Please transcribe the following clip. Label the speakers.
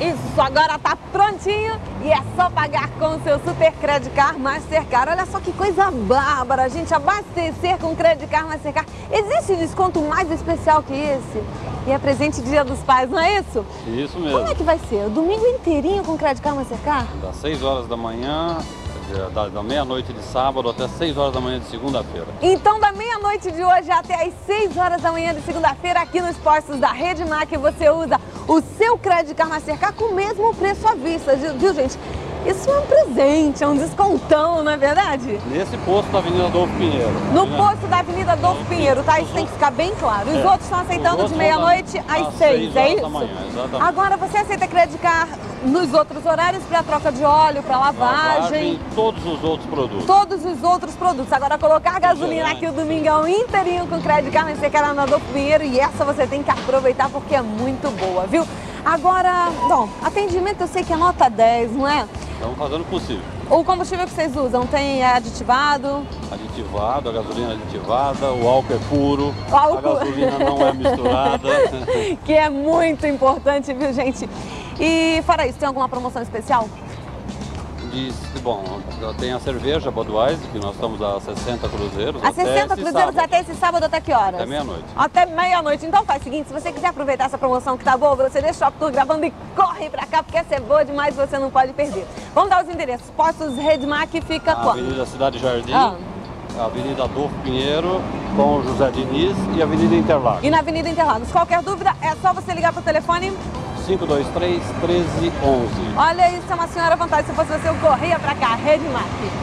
Speaker 1: Isso, agora tá prontinho e é só pagar com o seu Super Credit Card Mastercard. Olha só que coisa bárbara, gente, abastecer com Credit Card Mastercard. Existe desconto mais especial que esse? E é presente Dia dos Pais, não é isso?
Speaker 2: Isso mesmo.
Speaker 1: Como é que vai ser? O domingo inteirinho com Credit Card Mastercard?
Speaker 2: Das 6 horas da manhã, da meia-noite de sábado até 6 horas da manhã de segunda-feira.
Speaker 1: Então, da meia-noite de hoje até as 6 horas da manhã de segunda-feira, aqui nos postos da Redmac, você usa o seu Credit Card Mastercard com o mesmo preço à vista, viu, gente? Isso é um presente, é um descontão, não é verdade?
Speaker 2: Nesse posto da Avenida Adolfo Pinheiro.
Speaker 1: No posto da Avenida Adolfo Pinheiro, tá? Isso tem que ficar bem claro. Os outros estão aceitando de meia-noite às 6, é isso?
Speaker 2: Da manhã, exatamente.
Speaker 1: Agora, você aceita Credit Card nos outros horários para troca de óleo, para lavagem?
Speaker 2: Todos os outros produtos.
Speaker 1: Todos os outros produtos. Agora, colocar gasolina aqui o domingão inteirinho com Credit Card Mastercard na Adolfo Pinheiro, e essa você tem que aproveitar porque é muito boa, viu? Agora, bom, atendimento eu sei que é nota 10, não é?
Speaker 2: Estamos fazendo o possível.
Speaker 1: O combustível que vocês usam tem aditivado?
Speaker 2: Aditivado, a gasolina aditivada, o álcool é puro,
Speaker 1: O álcool...
Speaker 2: a gasolina não é misturada.
Speaker 1: Que é muito importante, viu, gente? E fora isso, tem alguma promoção especial?
Speaker 2: Bom, tem a cerveja Budweiser, que nós estamos a 60 cruzeiros.
Speaker 1: A 60 cruzeiros até esse sábado, até que horas?
Speaker 2: Até meia-noite.
Speaker 1: Até meia-noite. Então faz o seguinte, se você quiser aproveitar essa promoção que tá boa, você deixa o Shop Tour gravando e corre pra cá, porque essa é boa demais, você não pode perder. Vamos dar os endereços. Postos Redmac fica quando?
Speaker 2: Avenida Cidade Jardim, Avenida Adolfo Pinheiro, com José Diniz e Avenida Interlagos.
Speaker 1: E na Avenida Interlagos. Qualquer dúvida, é só você ligar pro telefone
Speaker 2: 523-1311.
Speaker 1: Olha, isso é uma senhora vantagem. Se fosse você, eu corria pra cá, Redmac.